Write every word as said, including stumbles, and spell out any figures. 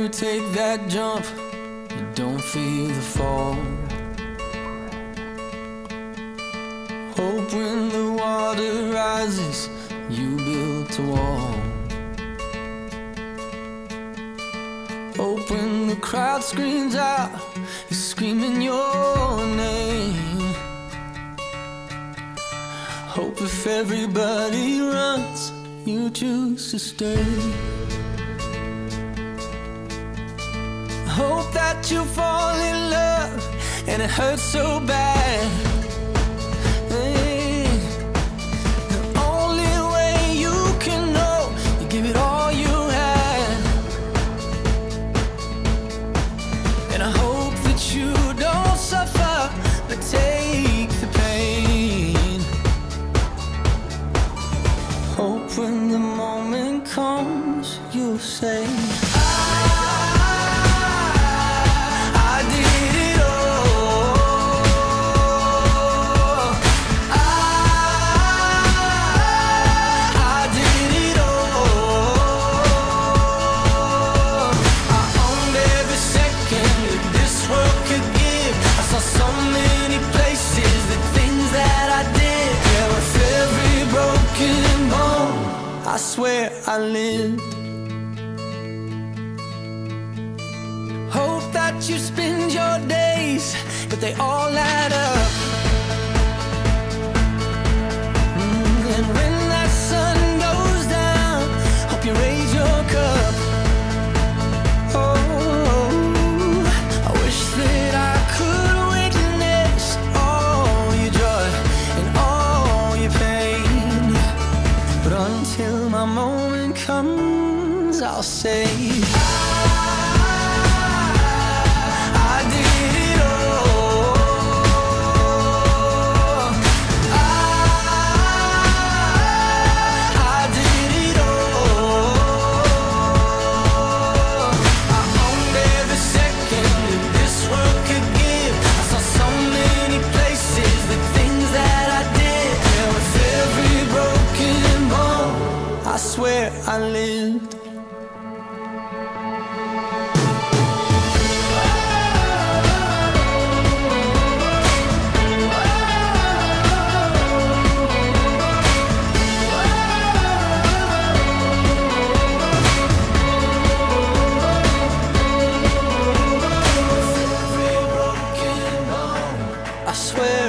you take that jump, you don't feel the fall. Hope when the water rises, you built a wall. Hope when the crowd screams out, you're screaming your name. Hope if everybody runs, you choose to stay. Hope that you fall in love and it hurts so bad. Hey, the only way you can know, you give it all you had. And I hope that you don't suffer, but take the pain. Hope when the moment comes, you'll say, I swear I lived. Hope that you spend your days, but they all add up. Mm, and when that sun goes down, hope you raise your cup. Oh, I wish that I could witness all your joy and all your pain, but until my moment comes, I'll say, I swear I lived. I swear